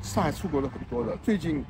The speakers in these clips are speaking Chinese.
上海出国的很多的，最近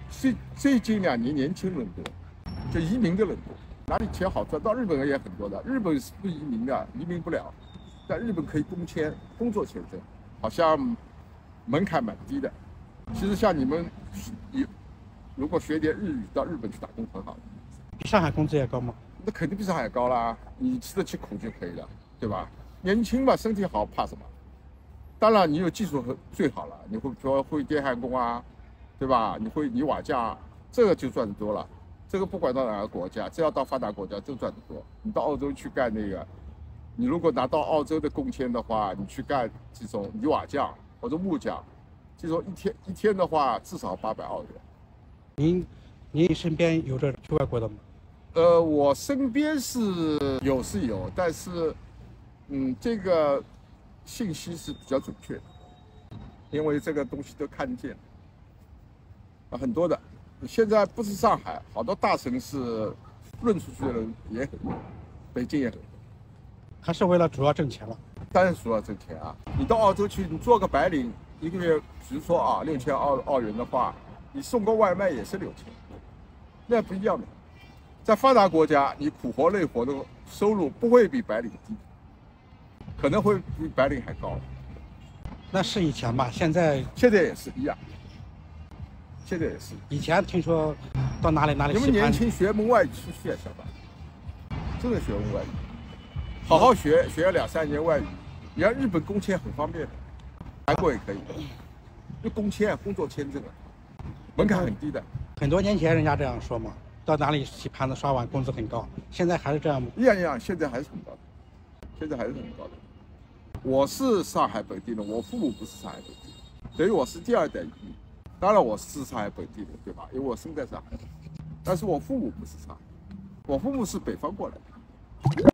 2年年轻人多，就移民的人多，哪里钱好赚？到日本也很多的，日本是不移民的，移民不了，在日本可以工签、工作签证，好像门槛蛮低的。其实像你们，如果学点日语，到日本去打工很好。 比上海工资也高吗？ 那肯定比上海高啦，你吃得起苦就可以了，对吧？年轻嘛，身体好，怕什么？当然，你有技术最好了，你会电焊工啊，对吧？你会泥瓦匠，这个就赚得多了。这个不管到哪个国家，只要到发达国家都赚得多。你到澳洲去干那个，你如果拿到澳洲的工签的话，你去干这种泥瓦匠或者木匠，这种一天的话至少800澳元。 您身边有这去外国的吗？ 我身边是有，但是，这个信息是比较准确的，因为这个东西都看得见，很多的。现在不是上海，好多大城市论出去的人也很多，北京也很多。 还是为了主要挣钱了？ 当然主要挣钱啊！你到澳洲去，你做个白领，一个月，比如说啊6000澳元的话，你送个外卖也是6000，那不一样的。在发达国家，你苦活累活的收入不会比白领低，可能会比白领还高。 那是以前吧，现在也是一样。现在也是。 以前听说到哪里你们年轻学门外语出去啊，小白，真的学门外语，好好学2、3年外语。你看日本工签很方便的，韩国也可以，就工签、工作签证啊，门槛很低的。 很多年前人家这样说嘛。到哪里洗盘子刷碗工资很高，现在还是这样吗？ 一样，现在还是很高的。我是上海本地人，我父母不是上海本地人，等于我是第2代移民。当然我是上海本地人，对吧？因为我生在上海，但是我父母不是上海，我父母是北方过来的。